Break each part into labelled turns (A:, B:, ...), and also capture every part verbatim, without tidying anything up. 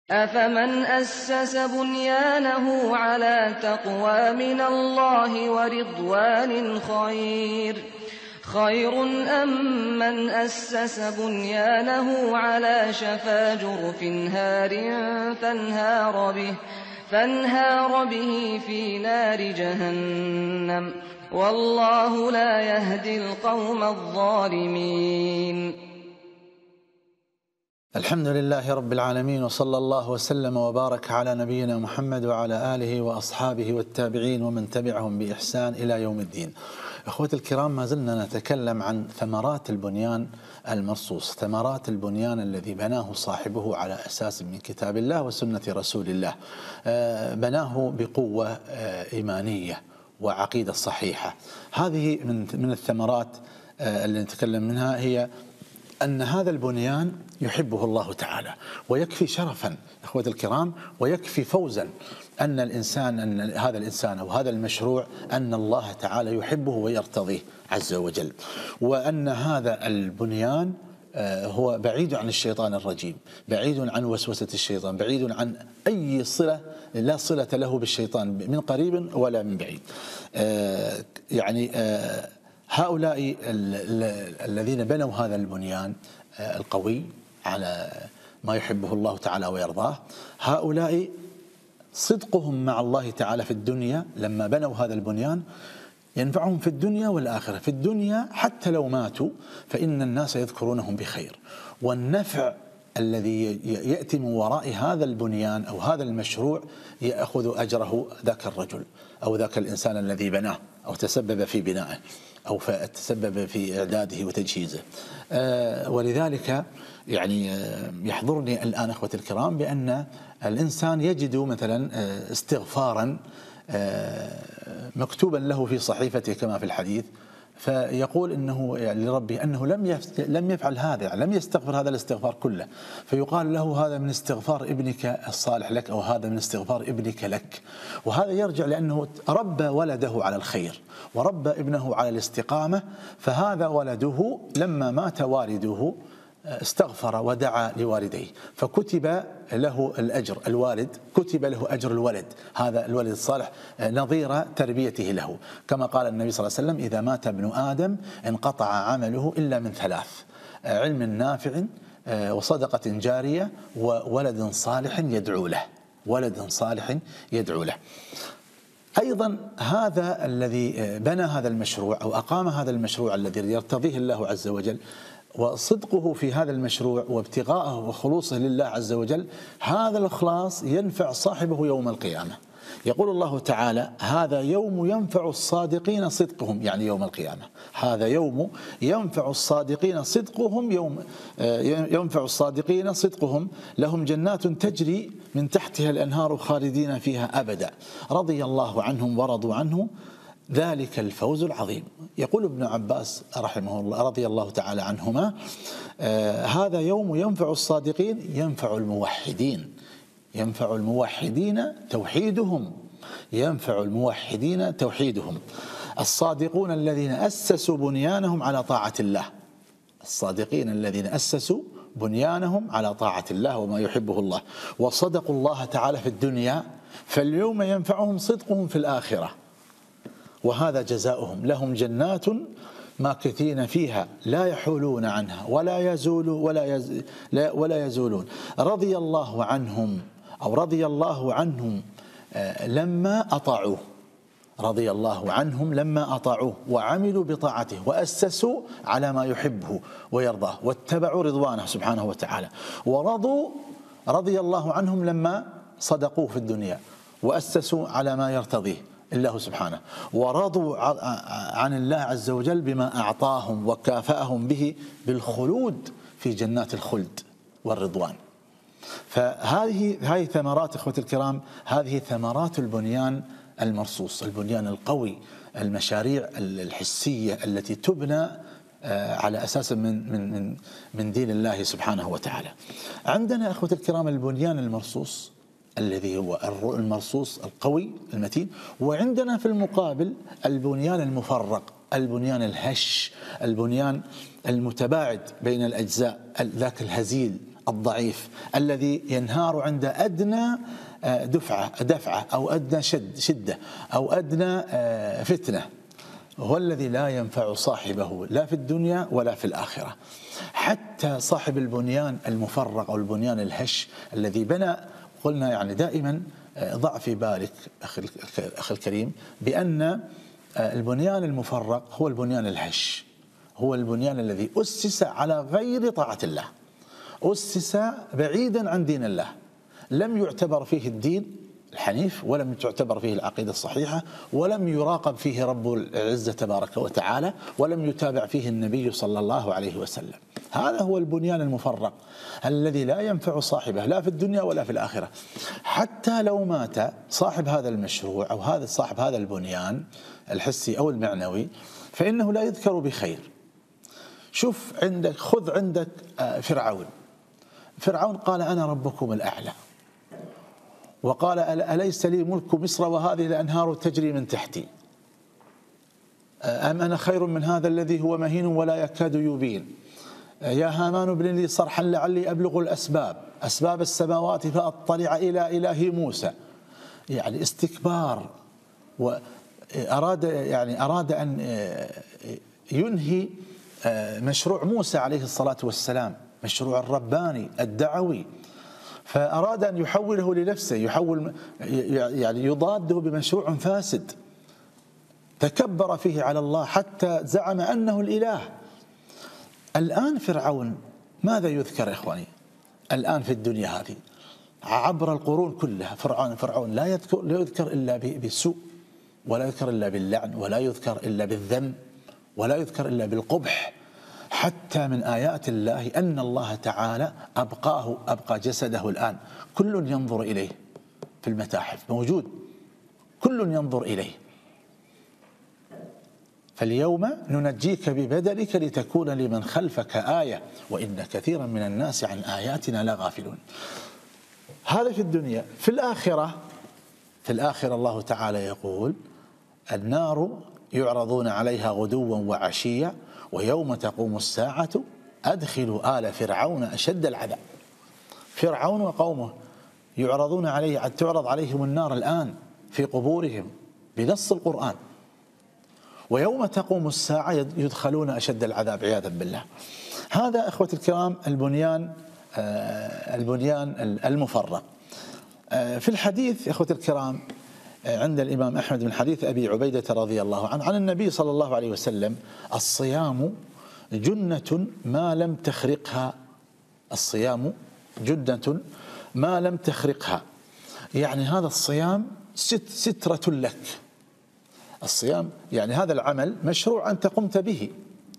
A: أَفَمَنْ أَسَّسَ بُنْيَانَهُ عَلَىٰ تَقْوَىٰ مِنَ اللَّهِ وَرِضْوَانٍ خَيْرٌ خَيْرٌ أَم مَّنْ أَسَّسَ بُنْيَانَهُ عَلَىٰ شَفَا جُرُفٍ هَارٍ فَانْهَارَ بِهِ فانهار به في نار جهنم ۖ والله لا يهدي القوم الظالمين.
B: الحمد لله رب العالمين، وصلى الله وسلم وبارك على نبينا محمد وعلى آله وأصحابه والتابعين ومن تبعهم بإحسان إلى يوم الدين. أخوتي الكرام، ما زلنا نتكلم عن ثمرات البنيان المرصوص، ثمرات البنيان الذي بناه صاحبه على أساس من كتاب الله وسنة رسول الله. بناه بقوة إيمانية وعقيدة صحيحة. هذه من من الثمرات اللي نتكلم منها، هي أن هذا البنيان يحبه الله تعالى، ويكفي شرفا أخوتي الكرام، ويكفي فوزا أن الإنسان أن هذا الإنسان أو هذا المشروع أن الله تعالى يحبه ويرتضيه عز وجل، وأن هذا البنيان هو بعيد عن الشيطان الرجيم، بعيد عن وسوسة الشيطان، بعيد عن أي صلة، لا صلة له بالشيطان من قريب ولا من بعيد. يعني هؤلاء الذين بنوا هذا البنيان القوي على ما يحبه الله تعالى ويرضاه، هؤلاء صدقهم مع الله تعالى في الدنيا لما بنوا هذا البنيان ينفعهم في الدنيا والآخرة. في الدنيا حتى لو ماتوا فإن الناس يذكرونهم بخير، والنفع الذي يأتي من وراء هذا البنيان أو هذا المشروع يأخذ أجره ذاك الرجل أو ذاك الإنسان الذي بناه أو تسبب في بنائه أو تسبب في إعداده وتجهيزه. آه ولذلك يعني يحضرني الآن أخوتي الكرام بأن الإنسان يجد مثلا استغفارا مكتوبا له في صحيفته كما في الحديث، فيقول انه يعني لربه انه لم لم يفعل هذا، يعني لم يستغفر هذا الاستغفار كله، فيقال له هذا من استغفار ابنك الصالح لك، او هذا من استغفار ابنك لك. وهذا يرجع لانه ربى ولده على الخير وربى ابنه على الاستقامه، فهذا ولده لما مات والده استغفر ودعا لوالديه فكتب له الأجر، الوالد كتب له أجر الولد، هذا الولد الصالح نظير تربيته له، كما قال النبي صلى الله عليه وسلم: إذا مات ابن آدم انقطع عمله إلا من ثلاث: علم نافع وصدقة جارية وولد صالح يدعو له، ولد صالح يدعو له. أيضا هذا الذي بنى هذا المشروع أو أقام هذا المشروع الذي يرتضيه الله عز وجل، وصدقه في هذا المشروع وابتغاءه وخلوصه لله عز وجل، هذا الإخلاص ينفع صاحبه يوم القيامة. يقول الله تعالى: هذا يوم ينفع الصادقين صدقهم، يعني يوم القيامة، هذا يوم ينفع الصادقين صدقهم، يوم ينفع الصادقين صدقهم، لهم جنات تجري من تحتها الأنهار خالدين فيها أبدا، رضي الله عنهم ورضوا عنه، ذلك الفوز العظيم. يقول ابن عباس رحمه الله رضي الله تعالى عنهما: آه هذا يوم ينفع الصادقين، ينفع الموحدين، ينفع الموحدين توحيدهم، ينفع الموحدين توحيدهم. الصادقون الذين أسسوا بنيانهم على طاعة الله، الصادقين الذين أسسوا بنيانهم على طاعة الله وما يحبه الله، وصدقوا الله تعالى في الدنيا، فاليوم ينفعهم صدقهم في الآخرة، وهذا جزاؤهم، لهم جنات ماكثين فيها لا يحولون عنها ولا يزول ولا يز ولا يزولون، رضي الله عنهم أو رضي الله عنهم لما أطاعوه، رضي الله عنهم لما أطاعوه وعملوا بطاعته وأسسوا على ما يحبه ويرضاه واتبعوا رضوانه سبحانه وتعالى، ورضوا رضي الله عنهم لما صدقوه في الدنيا وأسسوا على ما يرتضيه الله سبحانه، ورضوا عن الله عز وجل بما أعطاهم وكافأهم به بالخلود في جنات الخلد والرضوان. فهذه هذه ثمرات اخوتي الكرام، هذه ثمرات البنيان المرصوص، البنيان القوي، المشاريع الحسية التي تبنى على أساس من من من من دين الله سبحانه وتعالى. عندنا اخوتي الكرام البنيان المرصوص الذي هو المرصوص القوي المتين، وعندنا في المقابل البنيان المفرق، البنيان الهش، البنيان المتباعد بين الأجزاء، ذاك الهزيل الضعيف الذي ينهار عند أدنى دفعة دفعة أو أدنى شد شدة أو أدنى فتنة، هو الذي لا ينفع صاحبه لا في الدنيا ولا في الآخرة. حتى صاحب البنيان المفرغ أو البنيان الهش الذي بنى، قلنا يعني دائما ضع في بالك أخي الكريم بأن البنيان المفرغ هو البنيان الهش، هو البنيان الذي أسس على غير طاعة الله، أسس بعيدا عن دين الله، لم يعتبر فيه الدين الحنيف، ولم تعتبر فيه العقيدة الصحيحة، ولم يراقب فيه رب العزة تبارك وتعالى، ولم يتابع فيه النبي صلى الله عليه وسلم. هذا هو البنيان المفرغ الذي لا ينفع صاحبه لا في الدنيا ولا في الآخرة. حتى لو مات صاحب هذا المشروع أو هذا صاحب هذا البنيان الحسي أو المعنوي فإنه لا يذكر بخير. شوف عندك، خذ عندك فرعون. فرعون قال أنا ربكم الأعلى، وقال أليس لي ملك مصر وهذه الأنهار تجري من تحتي، أم أنا خير من هذا الذي هو مهين ولا يكاد يبين، يا هامان ابن لي صرحا لعلي أبلغ الأسباب أسباب السماوات فأطلع إلى إله موسى. يعني استكبار، وأراد يعني أراد أن ينهي مشروع موسى عليه الصلاة والسلام، مشروع الرباني الدعوي، فأراد أن يحوله لنفسه، يحول يعني يضاده بمشروع فاسد، تكبر فيه على الله حتى زعم أنه الإله. الآن فرعون ماذا يذكر إخواني؟ الآن في الدنيا هذه عبر القرون كلها فرعون فرعون لا يذكر لا يذكر إلا بالسوء، ولا يذكر إلا باللعن، ولا يذكر إلا بالذم، ولا يذكر إلا بالقبح. حتى من آيات الله أن الله تعالى أبقاه أبقى جسده الآن، كل ينظر إليه في المتاحف موجود، كل ينظر إليه. فاليوم ننجيك ببدنك لتكون لمن خلفك آية وإن كثيرا من الناس عن آياتنا لغافلون. هذا في الدنيا. في الآخرة في الآخرة الله تعالى يقول النار يعرضون عليها غدوا وعشيا ويوم تقوم الساعة أدخلوا آل فرعون أشد العذاب. فرعون وقومه يعرضون عليه، تعرض عليهم النار الآن في قبورهم بنص القرآن، ويوم تقوم الساعة يدخلون أشد العذاب عياذا بالله. هذا أخوة الكرام البنيان البنيان المفرغ. في الحديث أخوة الكرام عند الإمام أحمد من حديث أبي عبيدة رضي الله عنه عن النبي صلى الله عليه وسلم الصيام جنة ما لم تخرقها، الصيام جنة ما لم تخرقها، يعني هذا الصيام سترة لك. الصيام يعني هذا العمل مشروع أنت قمت به،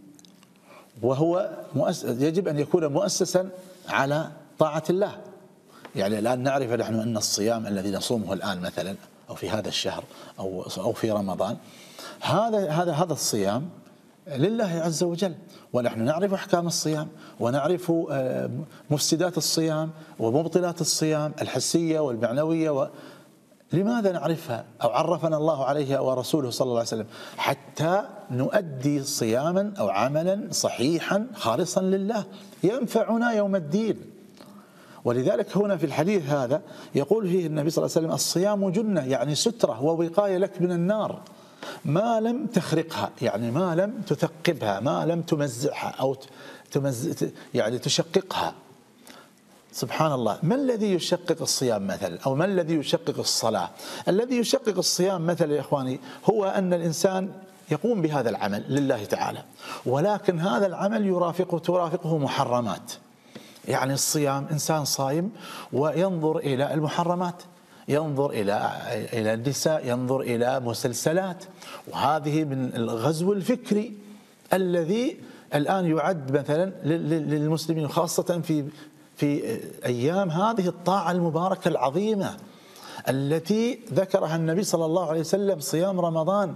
B: وهو يجب أن يكون مؤسسا على طاعة الله. يعني الآن نعرف نحن أن الصيام الذي نصومه الآن مثلا أو في هذا الشهر أو أو في رمضان، هذا هذا هذا الصيام لله عز وجل، ونحن نعرف أحكام الصيام ونعرف مفسدات الصيام ومبطلات الصيام الحسية والمعنوية. و لماذا نعرفها أو عرفنا الله عليها ورسوله صلى الله عليه وسلم؟ حتى نؤدي صياما أو عملا صحيحا خالصا لله ينفعنا يوم الدين. ولذلك هنا في الحديث هذا يقول فيه النبي صلى الله عليه وسلم الصيام جنة، يعني سترة ووقاية لك من النار ما لم تخرقها، يعني ما لم تثقبها، ما لم تمزعها أو تمز يعني تشققها. سبحان الله. ما الذي يشقق الصيام مثلا، أو ما الذي يشقق الصلاة؟ الذي يشقق الصيام مثلا يا إخواني هو أن الإنسان يقوم بهذا العمل لله تعالى، ولكن هذا العمل يرافقه ترافقه محرمات. يعني الصيام إنسان صايم وينظر إلى المحرمات، ينظر إلى إلى النساء، ينظر إلى مسلسلات، وهذه من الغزو الفكري الذي الآن يعد مثلا للمسلمين خاصة في في أيام هذه الطاعة المباركة العظيمة التي ذكرها النبي صلى الله عليه وسلم، صيام رمضان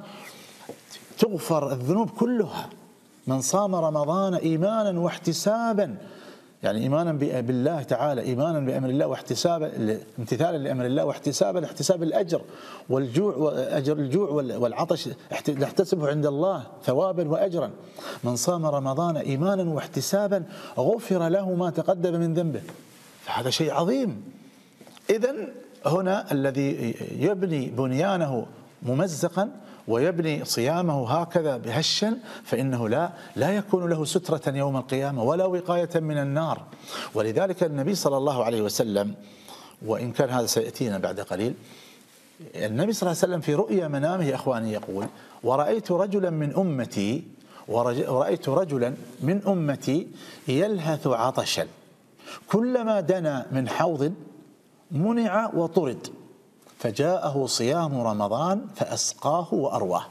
B: تغفر الذنوب كلها. من صام رمضان إيمانا واحتسابا يعني إيمانا بالله تعالى، إيمانا بأمر الله واحتسابا امتثالا لأمر الله واحتسابا لاحتساب الأجر والجوع وأجر الجوع والعطش نحتسبه عند الله ثوابا وأجرا. من صام رمضان إيمانا واحتسابا غفر له ما تقدم من ذنبه، فهذا شيء عظيم. إذن هنا الذي يبني بنيانه ممزقا ويبني صيامه هكذا بهشا فإنه لا لا يكون له سترة يوم القيامة ولا وقاية من النار. ولذلك النبي صلى الله عليه وسلم، وإن كان هذا سيأتينا بعد قليل، النبي صلى الله عليه وسلم في رؤيا منامه يا إخواني يقول: ورأيت رجلا من أمتي ورأيت رجلا من أمتي يلهث عطشا كلما دنا من حوض منع وطرد، فجاءه صيام رمضان فأسقاه وأرواه.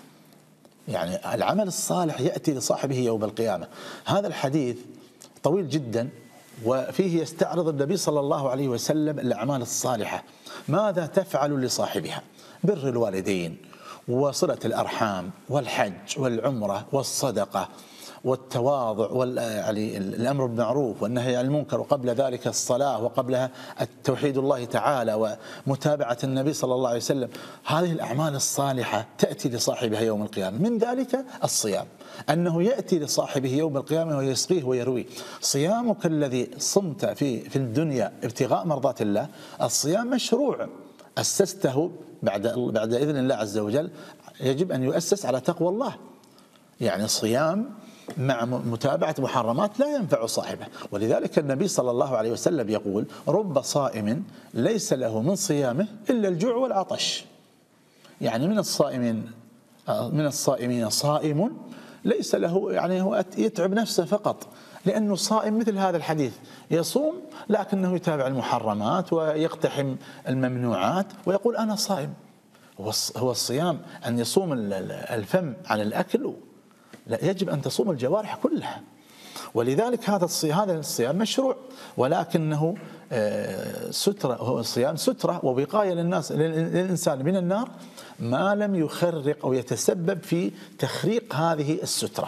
B: يعني العمل الصالح يأتي لصاحبه يوم القيامة. هذا الحديث طويل جدا وفيه يستعرض النبي صلى الله عليه وسلم الأعمال الصالحة ماذا تفعل لصاحبها: بر الوالدين وصلة الأرحام والحج والعمرة والصدقة والتواضع والأمر بالمعروف والنهي عن المنكر، وقبل ذلك الصلاة، وقبلها التوحيد الله تعالى ومتابعة النبي صلى الله عليه وسلم. هذه الأعمال الصالحة تأتي لصاحبها يوم القيامة. من ذلك الصيام، أنه يأتي لصاحبه يوم القيامة ويسقيه ويرويه. صيامك الذي صمت في في الدنيا ابتغاء مرضات الله، الصيام مشروع أسسته بعد بعد إذن الله عز وجل، يجب أن يؤسس على تقوى الله. يعني الصيام مع متابعة محرمات لا ينفع صاحبه. ولذلك النبي صلى الله عليه وسلم يقول: رب صائم ليس له من صيامه إلا الجوع والعطش. يعني من الصائمين من الصائمين صائم ليس له، يعني هو يتعب نفسه فقط، لأنه صائم مثل هذا الحديث يصوم لكنه يتابع المحرمات ويقتحم الممنوعات ويقول أنا صائم. هو الصيام أن يصوم الفم عن الأكل؟ لا، يجب أن تصوم الجوارح كلها. ولذلك هذا الصيام هذا الصيام مشروع، ولكنه سترة، هو الصيام سترة ووقاية للناس للإنسان من النار ما لم يخرق أو يتسبب في تخريق هذه السترة.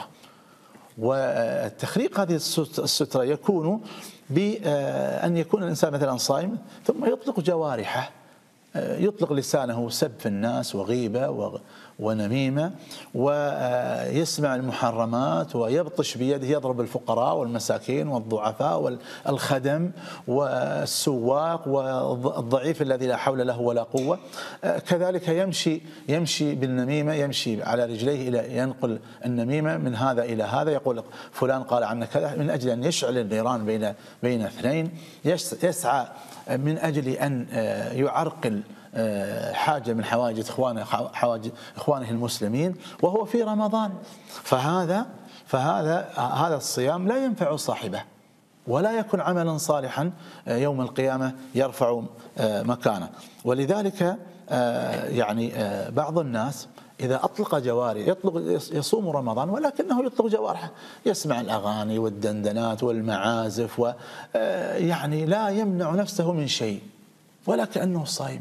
B: والتخريق هذه السترة يكون بأن يكون الإنسان مثلا صائم ثم يطلق جوارحه، يطلق لسانه سب في الناس وغيبة ونميمة، ويسمع المحرمات ويبطش بيده يضرب الفقراء والمساكين والضعفاء والخدم والسواق والضعيف الذي لا حول له ولا قوة. كذلك يمشي يمشي بالنميمة، يمشي على رجليه إلى ينقل النميمة من هذا إلى هذا، يقول فلان قال عنك كذا، من أجل أن يشعل النيران بين بين اثنين. يسعى من أجل أن يعرقل حاجة من حوائج إخوانه حوائج إخوانه المسلمين وهو في رمضان. فهذا فهذا هذا الصيام لا ينفع صاحبه ولا يكون عملا صالحا يوم القيامة يرفع مكانه. ولذلك يعني بعض الناس إذا أطلق جواري يطلق يصوم رمضان ولكنه يطلق جوارحه، يسمع الأغاني والدندنات والمعازف ويعني لا يمنع نفسه من شيء ولا كأنه صائم.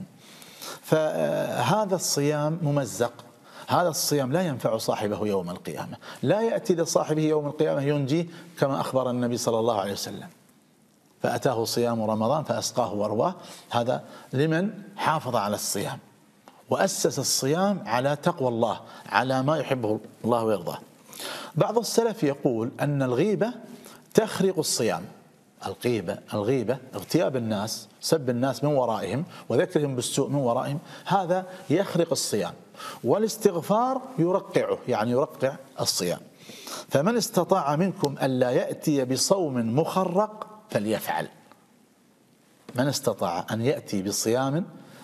B: فهذا الصيام ممزق، هذا الصيام لا ينفع صاحبه يوم القيامة، لا يأتي لصاحبه يوم القيامة ينجيه كما أخبر النبي صلى الله عليه وسلم: فأتاه صيام رمضان فأسقاه وأرواه. هذا لمن حافظ على الصيام وأسس الصيام على تقوى الله، على ما يحبه الله ويرضاه. بعض السلف يقول أن الغيبة تخرق الصيام. الغيبة الغيبة اغتياب الناس، سب الناس من ورائهم وذكرهم بالسوء من ورائهم، هذا يخرق الصيام. والاستغفار يرقعه، يعني يرقع الصيام. فمن استطاع منكم ألا يأتي بصوم مخرق فليفعل. من استطاع أن يأتي بصيام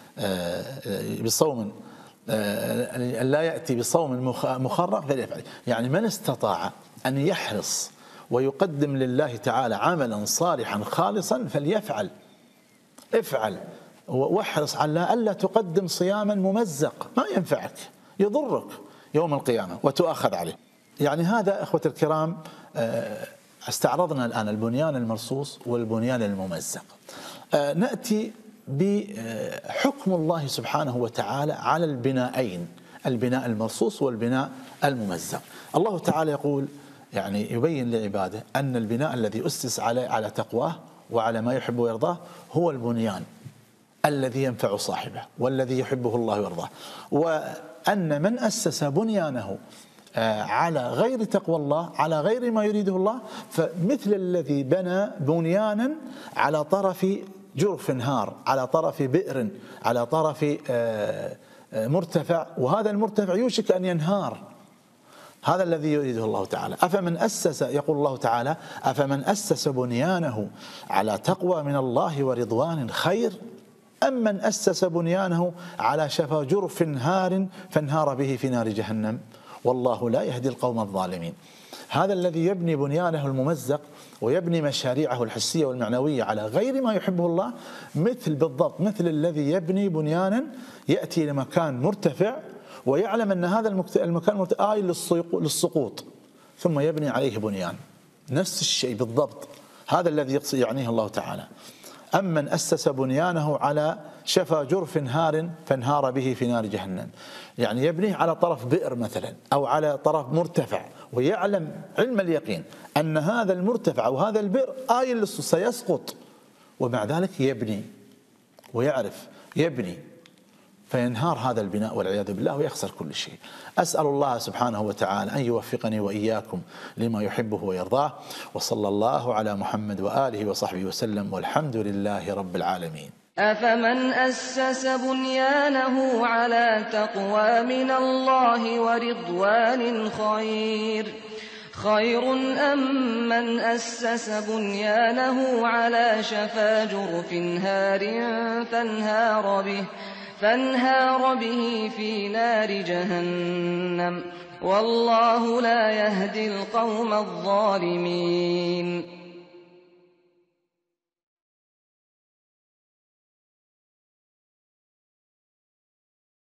B: بصوم لا يأتي بصوم مخرق فليفعل. يعني من استطاع أن يحرص ويقدم لله تعالى عملا صالحا خالصا فليفعل. افعل واحرص على ألا تقدم صياما ممزق ما ينفعك، يضرك يوم القيامة وتؤخذ عليه. يعني هذا أخوة الكرام استعرضنا الآن البنيان المرصوص والبنيان الممزق. نأتي بحكم الله سبحانه وتعالى على البنائين، البناء المرصوص والبناء الممزق. الله تعالى يقول: يعني يبين لعباده أن البناء الذي أسس على على تقواه وعلى ما يحب ويرضاه هو البنيان الذي ينفع صاحبه والذي يحبه الله ويرضاه، وأن من أسس بنيانه على غير تقوى الله على غير ما يريده الله فمثل الذي بنى بنيانا على طرف جرف هار، على طرف بئر، على طرف مرتفع، وهذا المرتفع يوشك أن ينهار. هذا الذي يريده الله تعالى. أفمن أسس، يقول الله تعالى: أفمن أسس بنيانه على تقوى من الله ورضوان خير أم من أسس بنيانه على شفا جرف هار فانهار به في نار جهنم والله لا يهدي القوم الظالمين. هذا الذي يبني بنيانه الممزق ويبني مشاريعه الحسية والمعنوية على غير ما يحبه الله مثل بالضبط مثل الذي يبني بنيانا يأتي لمكان مرتفع ويعلم أن هذا المكان آي للسقوط ثم يبني عليه بنيان، نفس الشيء بالضبط. هذا الذي يقصد يعنيه الله تعالى. أمن أسس بنيانه على شفا جرف هار فانهار به في نار جهنم، يعني يبنيه على طرف بئر مثلا أو على طرف مرتفع ويعلم علم اليقين أن هذا المرتفع أو هذا البئر آي سيسقط، ومع ذلك يبني ويعرف يبني فينهار هذا البناء والعياذ بالله ويخسر كل شيء. أسأل الله سبحانه وتعالى أن يوفقني وإياكم لما يحبه ويرضاه، وصلى الله على محمد وآله وصحبه وسلم، والحمد لله رب العالمين.
A: أفمن أسس بنيانه على تقوى من الله ورضوان خير خير أم من أسس بنيانه على شفا جرف هار فانهار به فانهار به في نار جهنم والله لا يهدي القوم الظالمين.